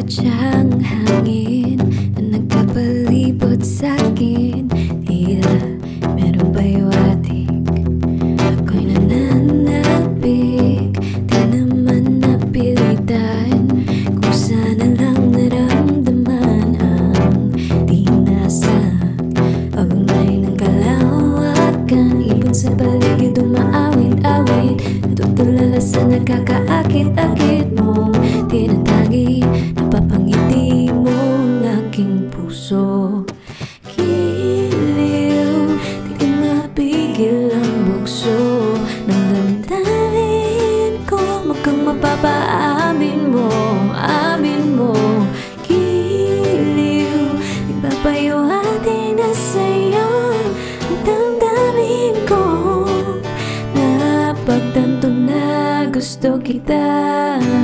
sadyang hangin na nagkapalibot sa'kin. Tila meron baywati, ako'y nananapik. Di naman napilitan, kusa na lang naramdaman ang di nasa pagunay ng kalawakan. Ibon sa paligid umaawit-awit, natutulala sa nakakaakit-akit mong tinatagi. Napapangiti mong aking puso. Giliw, di ka mapigil ang bugso ng damdamin ko. Mukhang mapapaamin mo, amin mo. Giliw, di ba payuhati na sa'yo ang damdamin ko. Napagtanto na gusto kita.